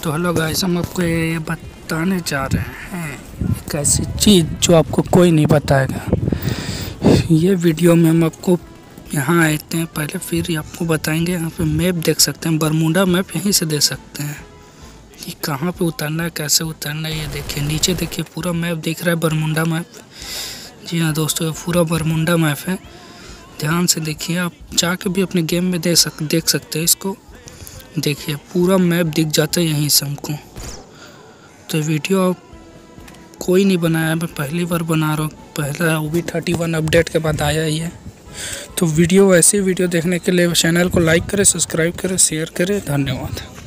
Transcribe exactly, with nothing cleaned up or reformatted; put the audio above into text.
तो hello guys, हम आपको ये बताने जा रहे हैं एक ऐसी चीज़ जो आपको कोई नहीं बताएगा। ये वीडियो में हम आपको यहाँ आए थे पहले, फिर आपको बताएंगे। यहाँ पे मैप देख सकते हैं, बरमूडा मैप यहीं से दे सकते हैं कि कहाँ पे उतरना है, कैसे उतरना है। ये देखिए नीचे, देखिए पूरा मैप दिख रहा है, बरमूडा मैप। जी हाँ दोस्तों, ये पूरा बरमूडा मैप है। ध्यान से देखिए, आप जाके भी अपने गेम में दे सक देख सकते हैं इसको। देखिए पूरा मैप दिख जाता है यहीं से हमको। तो वीडियो कोई नहीं बनाया, मैं पहली बार बना रहा हूँ। पहला वो भी थर्टी वन अपडेट के बाद आया ही है। तो वीडियो ऐसी वीडियो देखने के लिए चैनल को लाइक करें, सब्सक्राइब करें, शेयर करें। धन्यवाद।